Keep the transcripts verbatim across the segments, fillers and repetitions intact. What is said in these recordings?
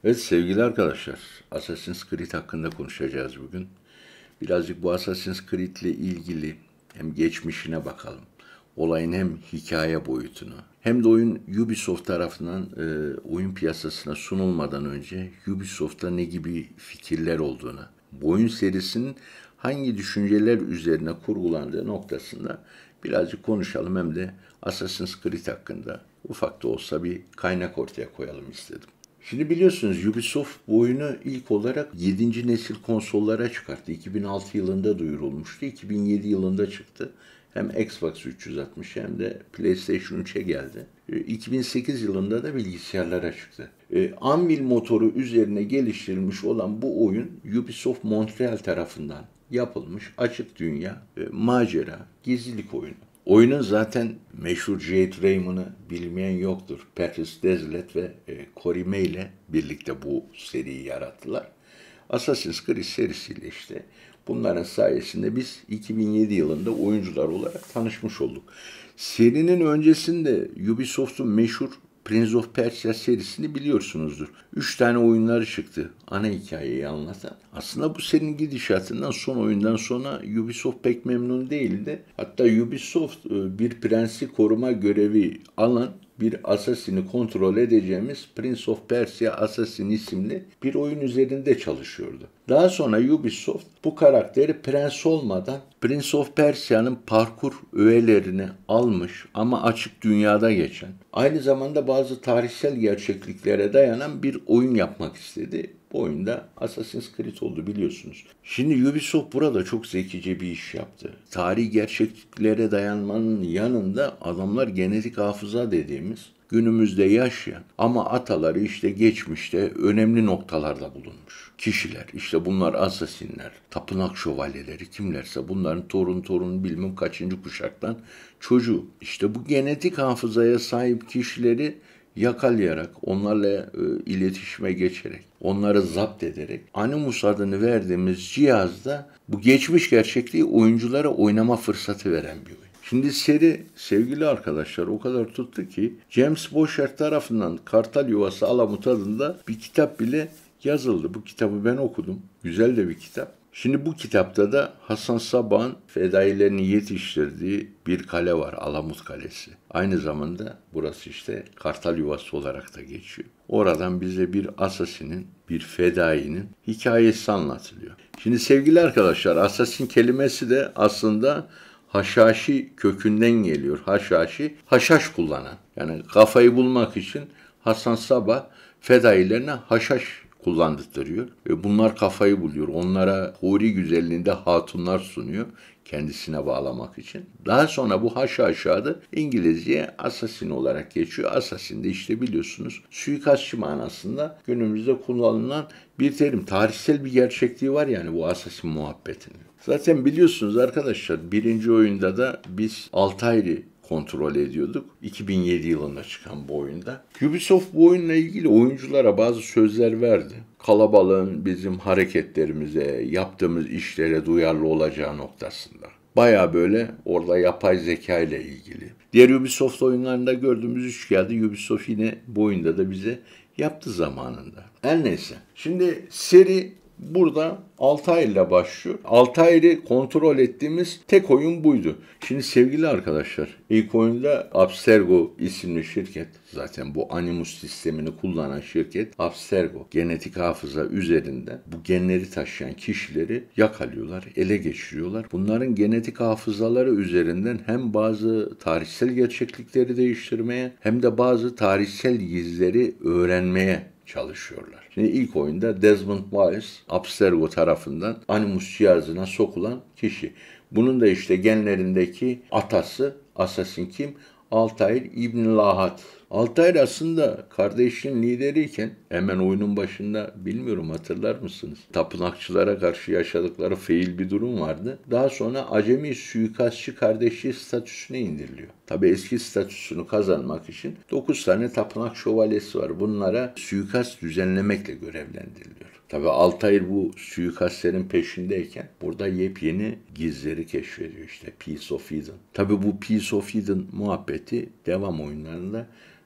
Evet sevgili arkadaşlar, Assassin's Creed hakkında konuşacağız bugün. Birazcık bu Assassin's Creed ile ilgili hem geçmişine bakalım. Olayın hem hikaye boyutunu hem de oyun Ubisoft tarafından e, oyun piyasasına sunulmadan önce Ubisoft'ta ne gibi fikirler olduğunu, bu oyun serisinin hangi düşünceler üzerine kurgulandığı noktasında birazcık konuşalım hem de Assassin's Creed hakkında ufak da olsa bir kaynak ortaya koyalım istedim. Şimdi biliyorsunuz Ubisoft bu oyunu ilk olarak yedinci nesil konsollara çıkarttı. iki bin altı yılında duyurulmuştu. iki bin yedi yılında çıktı. Hem Xbox üç yüz altmış hem de PlayStation üçe geldi. iki bin sekiz yılında da bilgisayarlara çıktı. Anvil motoru üzerine geliştirilmiş olan bu oyun Ubisoft Montreal tarafından yapılmış açık dünya, macera, gizlilik oyunu. Oyunun zaten meşhur Jade Raymond'ı bilmeyen yoktur. Patrice Désilets ve e, Corey May ile birlikte bu seriyi yarattılar. Assassin's Creed serisiyle işte bunların sayesinde biz iki bin yedi yılında oyuncular olarak tanışmış olduk. Serinin öncesinde Ubisoft'un meşhur Prince of Persia serisini biliyorsunuzdur. Üç tane oyunları çıktı ana hikayeyi anlatan. Aslında bu serinin gidişatından son oyundan sonra Ubisoft pek memnun değildi. Hatta Ubisoft bir prensi koruma görevi alan bir Assassin'i kontrol edeceğimiz Prince of Persia Assassin isimli bir oyun üzerinde çalışıyordu. Daha sonra Ubisoft bu karakteri prens olmadan Prince of Persia'nın parkur öğelerini almış ama açık dünyada geçen, aynı zamanda bazı tarihsel gerçekliklere dayanan bir oyun yapmak istedi. Bu oyunda Assassin's Creed oldu biliyorsunuz. Şimdi Ubisoft burada çok zekice bir iş yaptı. Tarihi gerçekliklere dayanmanın yanında adamlar genetik hafıza dediğimiz günümüzde yaşayan ama ataları işte geçmişte önemli noktalarda bulunmuş kişiler. İşte bunlar asasinler, tapınak şövalyeleri kimlerse bunların torun torun bilmem kaçıncı kuşaktan çocuğu. İşte bu genetik hafızaya sahip kişileri yakalayarak, onlarla e, iletişime geçerek, onları zapt ederek Animus adını verdiğimiz cihazda bu geçmiş gerçekliği oyunculara oynama fırsatı veren bir oyun. Şimdi seri sevgili arkadaşlar o kadar tuttu ki James Bosher tarafından Kartal Yuvası Alamut adında bir kitap bile yazıldı. Bu kitabı ben okudum. Güzel de bir kitap. Şimdi bu kitapta da Hasan Sabbah'ın fedailerini yetiştirdiği bir kale var, Alamut Kalesi. Aynı zamanda burası işte Kartal Yuvası olarak da geçiyor. Oradan bize bir asasinin, bir fedainin hikayesi anlatılıyor. Şimdi sevgili arkadaşlar, asasin kelimesi de aslında haşhaşi kökünden geliyor. Haşhaşi, haşhaş kullanan. Yani kafayı bulmak için Hasan Sabbah fedailerine haşhaş kullandırtıyor. Ve bunlar kafayı buluyor. Onlara huri güzelliğinde hatunlar sunuyor kendisine bağlamak için. Daha sonra bu haşhaş adı İngilizceye assassin olarak geçiyor. Assassin de işte biliyorsunuz suikastçı manasında günümüzde kullanılan bir terim. Tarihsel bir gerçekliği var yani bu assassin muhabbetinin. Zaten biliyorsunuz arkadaşlar birinci oyunda da biz Altair'i kontrol ediyorduk. iki bin yedi yılında çıkan bu oyunda. Ubisoft bu oyunla ilgili oyunculara bazı sözler verdi. Kalabalığın bizim hareketlerimize, yaptığımız işlere duyarlı olacağı noktasında. Baya böyle orada yapay zeka ile ilgili. Diğer Ubisoft oyunlarında gördüğümüz iş geldi. Ubisoft yine bu oyunda da bize yaptı zamanında. Her neyse. Şimdi seri burada Altair ile başlıyor. Altair'i kontrol ettiğimiz tek oyun buydu. Şimdi sevgili arkadaşlar, ilk oyunda Abstergo isimli şirket, zaten bu Animus sistemini kullanan şirket, Abstergo genetik hafıza üzerinde bu genleri taşıyan kişileri yakalıyorlar, ele geçiriyorlar. Bunların genetik hafızaları üzerinden hem bazı tarihsel gerçeklikleri değiştirmeye hem de bazı tarihsel gizleri öğrenmeye çalışıyorlar. Şimdi ilk oyunda Desmond Miles, Abstergo tarafından Animus cihazına sokulan kişi. Bunun da işte genlerindeki atası, Assassin kim? Altair İbn Lahat. Altair aslında kardeşin lideriyken hemen oyunun başında bilmiyorum hatırlar mısınız? Tapınakçılara karşı yaşadıkları feil bir durum vardı. Daha sonra acemi suikastçı kardeşi statüsüne indiriliyor. Tabi eski statüsünü kazanmak için dokuz tane tapınak şövalyesi var. Bunlara suikast düzenlemekle görevlendiriliyor. Tabi Altair bu suikastlerin peşindeyken burada yepyeni gizleri keşfediyor işte Piece of Eden. Tabi bu Piece of Eden muhabbeti devam oyunlarında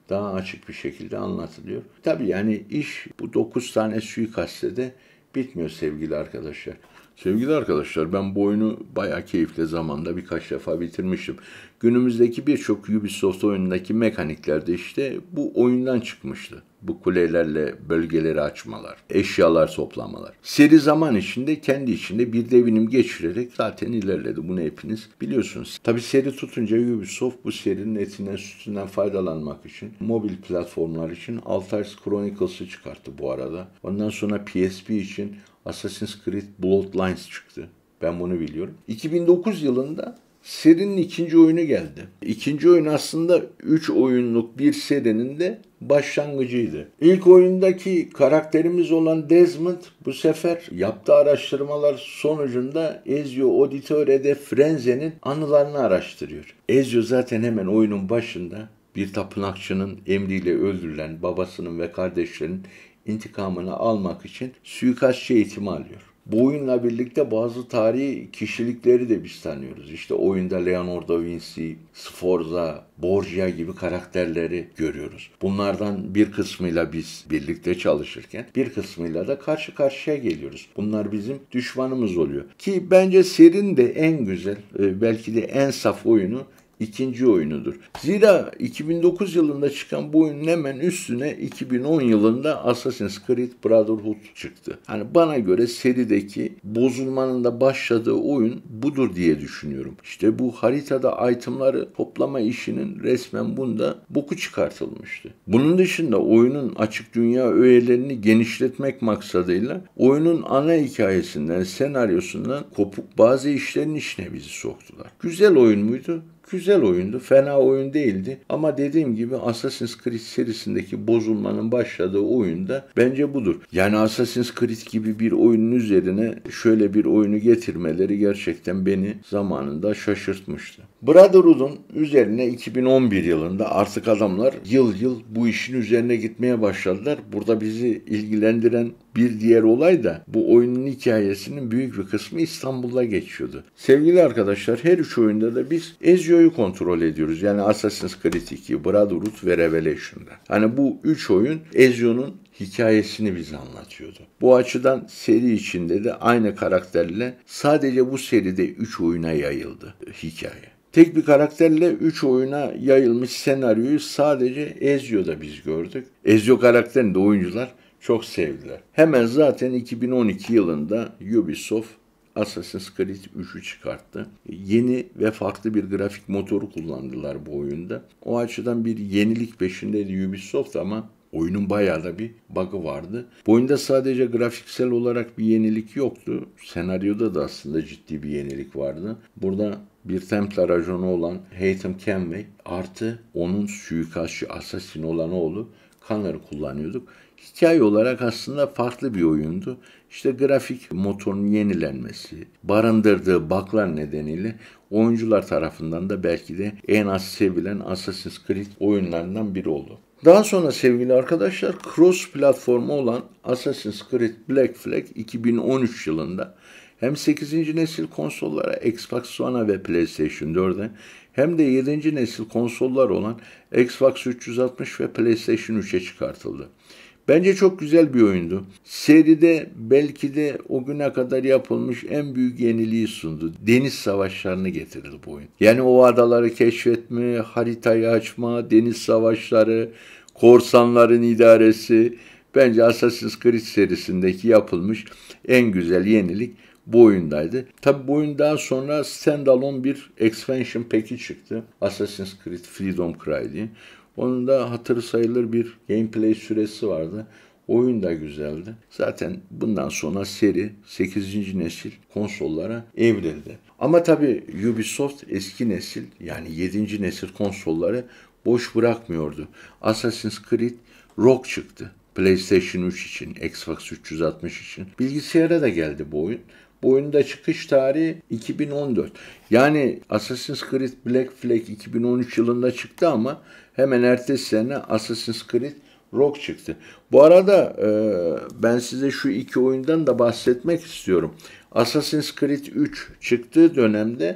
daha açık bir şekilde anlatılıyor. Tabii yani iş bu dokuz tane suikaste de bitmiyor sevgili arkadaşlar. Sevgili arkadaşlar, ben bu oyunu bayağı keyifli zamanda birkaç defa bitirmiştim. Günümüzdeki birçok Ubisoft oyunundaki mekanikler de işte bu oyundan çıkmıştı. Bu kulelerle bölgeleri açmalar, eşyalar toplamalar. Seri zaman içinde kendi içinde bir devinim geçirerek zaten ilerledi. Bunu hepiniz biliyorsunuz. Tabii seri tutunca Ubisoft bu serinin etinden sütünden faydalanmak için mobil platformlar için Altars Chronicles'ı çıkarttı bu arada. Ondan sonra P S P için Assassin's Creed Bloodlines çıktı. Ben bunu biliyorum. iki bin dokuz yılında serinin ikinci oyunu geldi. İkinci oyun aslında üç oyunluk bir serinin de başlangıcıydı. İlk oyundaki karakterimiz olan Desmond bu sefer yaptığı araştırmalar sonucunda Ezio Auditore de Firenze'nin anılarını araştırıyor. Ezio zaten hemen oyunun başında bir tapınakçının emriyle öldürülen babasının ve kardeşlerinin intikamını almak için suikastçı eğitimi alıyor. Bu oyunla birlikte bazı tarihi kişilikleri de biz tanıyoruz. İşte oyunda Leonardo da Vinci, Sforza, Borgia gibi karakterleri görüyoruz. Bunlardan bir kısmıyla biz birlikte çalışırken bir kısmıyla da karşı karşıya geliyoruz. Bunlar bizim düşmanımız oluyor. Ki bence serinin de en güzel, belki de en saf oyunu İkinci oyunudur. Zira iki bin dokuz yılında çıkan bu oyunun hemen üstüne iki bin on yılında Assassin's Creed Brotherhood çıktı. Hani bana göre serideki bozulmanın da başladığı oyun budur diye düşünüyorum. İşte bu haritada itemları toplama işinin resmen bunda boku çıkartılmıştı. Bunun dışında oyunun açık dünya öğelerini genişletmek maksadıyla oyunun ana hikayesinden, senaryosundan kopuk bazı işlerin içine bizi soktular. Güzel oyun muydu? Güzel oyundu, fena oyun değildi ama dediğim gibi Assassin's Creed serisindeki bozulmanın başladığı oyun da bence budur. Yani Assassin's Creed gibi bir oyunun üzerine şöyle bir oyunu getirmeleri gerçekten beni zamanında şaşırtmıştı. Brotherhood'un üzerine iki bin on bir yılında artık adamlar yıl yıl bu işin üzerine gitmeye başladılar. Burada bizi ilgilendiren bir diğer olay da bu oyunun hikayesinin büyük bir kısmı İstanbul'da geçiyordu. Sevgili arkadaşlar, her üç oyunda da biz Ezio'yu kontrol ediyoruz. Yani Assassin's Creed iki, Brotherhood ve Revelation'da. Hani bu üç oyun Ezio'nun hikayesini bize anlatıyordu. Bu açıdan seri içinde de aynı karakterle sadece bu seride üç oyuna yayıldı hikaye. Tek bir karakterle üç oyuna yayılmış senaryoyu sadece Ezio'da biz gördük. Ezio karakterini de oyuncular çok sevdiler. Hemen zaten iki bin on iki yılında Ubisoft Assassin's Creed üçü çıkarttı. Yeni ve farklı bir grafik motoru kullandılar bu oyunda. O açıdan bir yenilik peşindeydi Ubisoft ama oyunun bayağı da bir bug'ı vardı. Bu oyunda sadece grafiksel olarak bir yenilik yoktu. Senaryoda da aslında ciddi bir yenilik vardı. Burada bir Templar ajanı olan Haytham Kenway artı onun suikastçı asasin olan oğlu Connor'ı kullanıyorduk. Hikaye olarak aslında farklı bir oyundu. İşte grafik motorun yenilenmesi, barındırdığı bug'lar nedeniyle oyuncular tarafından da belki de en az sevilen Assassin's Creed oyunlarından biri oldu. Daha sonra sevgili arkadaşlar cross platformu olan Assassin's Creed Black Flag iki bin on üç yılında hem sekizinci nesil konsollara Xbox One'a ve PlayStation dört'e hem de yedinci nesil konsollar olan Xbox üç yüz altmış ve PlayStation üç'e çıkartıldı. Bence çok güzel bir oyundu. Seride belki de o güne kadar yapılmış en büyük yeniliği sundu. Deniz savaşlarını getirdi bu oyun. Yani o adaları keşfetme, haritayı açma, deniz savaşları, korsanların idaresi. Bence Assassin's Creed serisindeki yapılmış en güzel yenilik bu oyundaydı. Tabi bu oyun daha sonra standalone bir expansion pack'i çıktı. Assassin's Creed Freedom Cry diye. Onun da hatırı sayılır bir gameplay süresi vardı. Oyun da güzeldi. Zaten bundan sonra seri sekizinci nesil konsollara evrildi. Ama tabii Ubisoft eski nesil yani yedinci nesil konsolları boş bırakmıyordu. Assassin's Creed Rogue çıktı. PlayStation üç için, Xbox üç yüz altmış için. Bilgisayara da geldi bu oyun. Bu oyunun da çıkış tarihi iki bin on dört. Yani Assassin's Creed Black Flag iki bin on üç yılında çıktı ama hemen ertesi sene Assassin's Creed Rogue çıktı. Bu arada e, ben size şu iki oyundan da bahsetmek istiyorum. Assassin's Creed üç çıktığı dönemde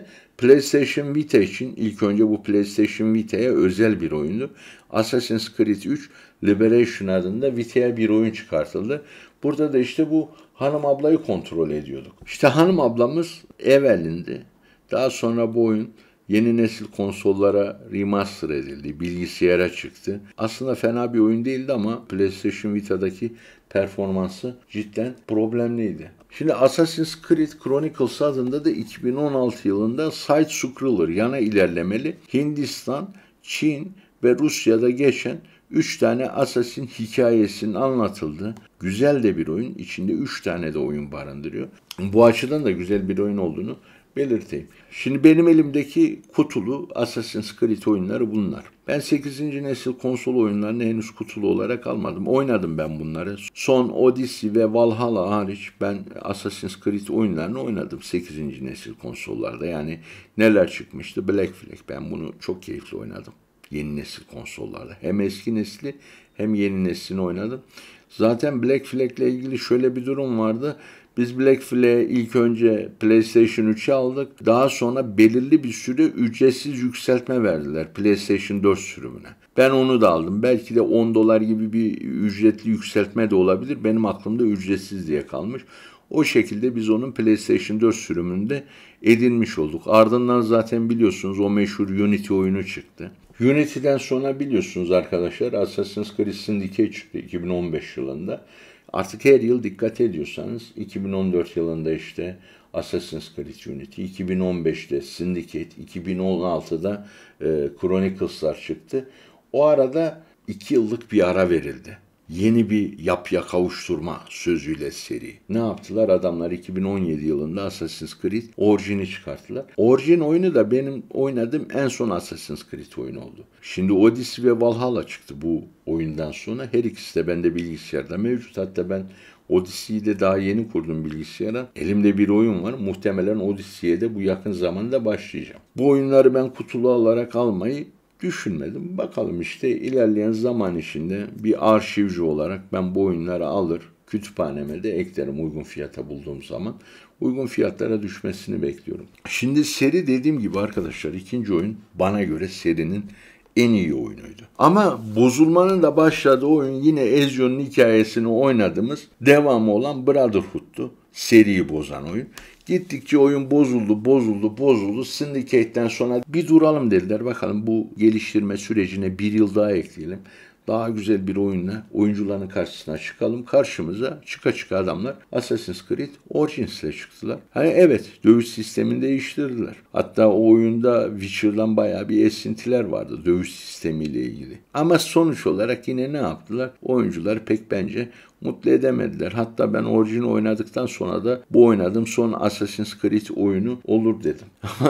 PlayStation Vita için ilk önce bu PlayStation Vita'ya özel bir oyundu. Assassin's Creed üç Liberation adında Vita'ya bir oyun çıkartıldı. Burada da işte bu hanım ablayı kontrol ediyorduk. İşte hanım ablamız ev elinde. Daha sonra bu oyun yeni nesil konsollara remaster edildi, bilgisayara çıktı. Aslında fena bir oyun değildi ama PlayStation Vita'daki performansı cidden problemliydi. Şimdi Assassin's Creed Chronicles adında da iki bin on altı yılında side-scroller yana ilerlemeli Hindistan, Çin ve Rusya'da geçen üç tane Assassin hikayesinin anlatıldığı güzel de bir oyun. İçinde üç tane de oyun barındırıyor. Bu açıdan da güzel bir oyun olduğunu belirteyim. Şimdi benim elimdeki kutulu Assassin's Creed oyunları bunlar. Ben sekizinci nesil konsol oyunlarını henüz kutulu olarak almadım. Oynadım ben bunları. Son Odyssey ve Valhalla hariç ben Assassin's Creed oyunlarını oynadım sekizinci nesil konsollarda. Yani neler çıkmıştı? Black Flag. Ben bunu çok keyifli oynadım. Yeni nesil konsollarda. Hem eski nesli hem yeni neslini oynadım. Zaten Black Flag ile ilgili şöyle bir durum vardı. Biz Black Flag'i ilk önce PlayStation üçe aldık. Daha sonra belirli bir süre ücretsiz yükseltme verdiler PlayStation dört sürümüne. Ben onu da aldım. Belki de on dolar gibi bir ücretli yükseltme de olabilir. Benim aklımda ücretsiz diye kalmış. O şekilde biz onun PlayStation dört sürümünde edinmiş olduk. Ardından zaten biliyorsunuz o meşhur Unity oyunu çıktı. Unity'den sonra biliyorsunuz arkadaşlar Assassin's Creed Syndicate çıktı iki bin on beş yılında. Artık her yıl dikkat ediyorsanız iki bin on dört yılında işte Assassin's Creed Unity, iki bin on beşte Syndicate, iki bin on altıda e, Chronicles'lar çıktı. O arada iki yıllık bir ara verildi. Yeni bir yapıya kavuşturma sözüyle seri. Ne yaptılar? Adamlar iki bin on yedi yılında Assassin's Creed Origin'i çıkarttılar. Origin oyunu da benim oynadığım en son Assassin's Creed oyunu oldu. Şimdi Odyssey ve Valhalla çıktı bu oyundan sonra. Her ikisi de bende bilgisayarda mevcut. Hatta ben Odyssey'yi de daha yeni kurdum bilgisayara. Elimde bir oyun var. Muhtemelen Odyssey'ye de bu yakın zamanda başlayacağım. Bu oyunları ben kutulu olarak almayı düşünmedim. Bakalım işte ilerleyen zaman içinde bir arşivci olarak ben bu oyunları alır, kütüphaneme de eklerim uygun fiyata bulduğum zaman. Uygun fiyatlara düşmesini bekliyorum. Şimdi seri dediğim gibi arkadaşlar ikinci oyun bana göre serinin en iyi oyunuydu. Ama bozulmanın da başladığı oyun yine Ezio'nun hikayesini oynadığımız devamı olan Brotherhood'tu. Seriyi bozan oyun. Gittikçe oyun bozuldu, bozuldu, bozuldu. Syndicate'den sonra bir duralım dediler. Bakalım bu geliştirme sürecine bir yıl daha ekleyelim. Daha güzel bir oyunla oyuncuların karşısına çıkalım. Karşımıza çıka çıka adamlar Assassin's Creed Origins ile çıktılar. Hani evet dövüş sistemini değiştirdiler. Hatta o oyunda Witcher'dan bayağı bir esintiler vardı dövüş sistemiyle ilgili. Ama sonuç olarak yine ne yaptılar? Oyuncular pek bence mutlu edemediler. Hatta ben Origin oynadıktan sonra da bu oynadığım son Assassin's Creed oyunu olur dedim.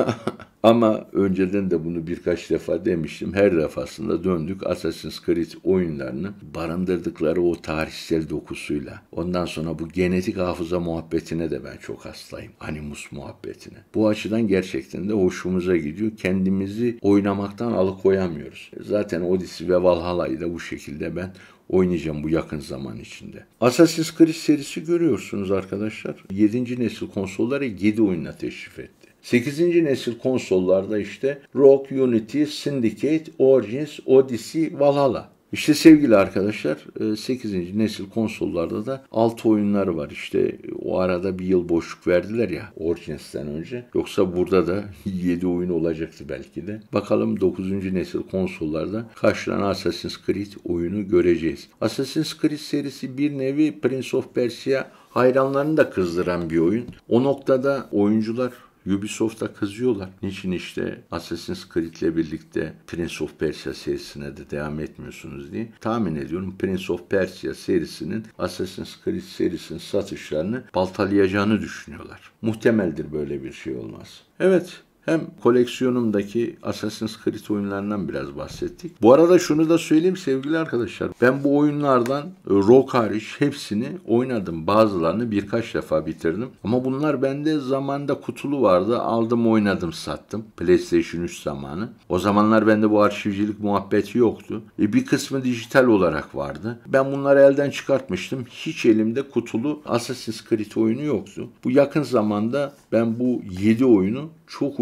Ama önceden de bunu birkaç defa demiştim. Her defasında döndük Assassin's Creed oyunlarını barındırdıkları o tarihsel dokusuyla. Ondan sonra bu genetik hafıza muhabbetine de ben çok hastayım. Animus muhabbetine. Bu açıdan gerçekten de hoşumuza gidiyor. Kendimizi oynamaktan alıkoyamıyoruz. Zaten Odyssey ve Valhalla'yı da bu şekilde ben oynayacağım bu yakın zaman içinde. Assassin's Creed serisi görüyorsunuz arkadaşlar. yedinci nesil konsollara yedi oyunla teşrif etti. sekizinci nesil konsollarda işte Rogue, Unity, Syndicate, Origins, Odyssey, Valhalla. İşte sevgili arkadaşlar sekizinci nesil konsollarda da altı oyunları var. İşte o arada bir yıl boşluk verdiler ya Origins'ten önce. Yoksa burada da yedi oyun olacaktı belki de. Bakalım dokuzuncu nesil konsollarda kaç tane Assassin's Creed oyunu göreceğiz. Assassin's Creed serisi bir nevi Prince of Persia hayranlarını da kızdıran bir oyun. O noktada oyuncular Ubisoft'a kızıyorlar. Niçin işte Assassin's Creed ile birlikte Prince of Persia serisine de devam etmiyorsunuz diye. Tahmin ediyorum Prince of Persia serisinin Assassin's Creed serisinin satışlarını baltalayacağını düşünüyorlar. Muhtemeldir böyle bir şey olmaz. Evet. Hem koleksiyonumdaki Assassin's Creed oyunlarından biraz bahsettik. Bu arada şunu da söyleyeyim sevgili arkadaşlar. Ben bu oyunlardan Rogue hariç hepsini oynadım. Bazılarını birkaç defa bitirdim. Ama bunlar bende zamanda kutulu vardı. Aldım oynadım sattım. PlayStation üç zamanı. O zamanlar bende bu arşivcilik muhabbeti yoktu. E bir kısmı dijital olarak vardı. Ben bunları elden çıkartmıştım. Hiç elimde kutulu Assassin's Creed oyunu yoktu. Bu yakın zamanda ben bu yedi oyunu çok uygun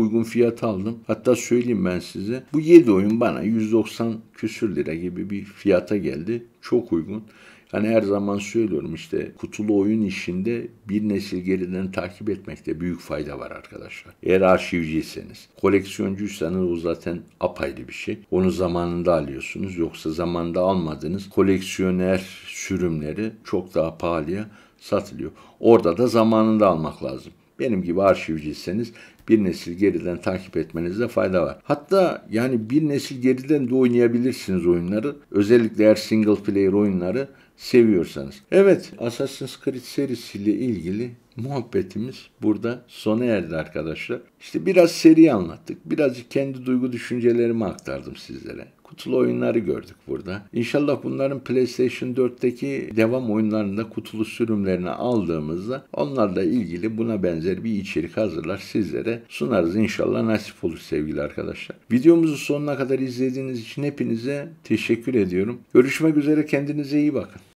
uygun fiyata aldım. Hatta söyleyeyim ben size. Bu yedi oyun bana yüz doksan küsür lira gibi bir fiyata geldi. Çok uygun. Hani her zaman söylüyorum işte kutulu oyun işinde bir nesil geriden takip etmekte büyük fayda var arkadaşlar. Eğer arşivciyseniz, koleksiyoncuysanız o zaten apayrı bir şey. Onu zamanında alıyorsunuz. Yoksa zamanında almadığınız koleksiyoner sürümleri çok daha pahalıya satılıyor. Orada da zamanında almak lazım. Benim gibi arşivciyseniz bir nesil geriden takip etmenizde fayda var. Hatta yani bir nesil geriden de oynayabilirsiniz oyunları. Özellikle eğer single player oyunları seviyorsanız. Evet, Assassin's Creed serisiyle ilgili muhabbetimiz burada sona erdi arkadaşlar. İşte biraz seri anlattık. Birazcık kendi duygu düşüncelerimi aktardım sizlere. Kutulu oyunları gördük burada. İnşallah bunların PlayStation dörtteki devam oyunlarında kutulu sürümlerini aldığımızda onlarla ilgili buna benzer bir içerik hazırlar sizlere sunarız. İnşallah nasip olur sevgili arkadaşlar. Videomuzu sonuna kadar izlediğiniz için hepinize teşekkür ediyorum. Görüşmek üzere, kendinize iyi bakın.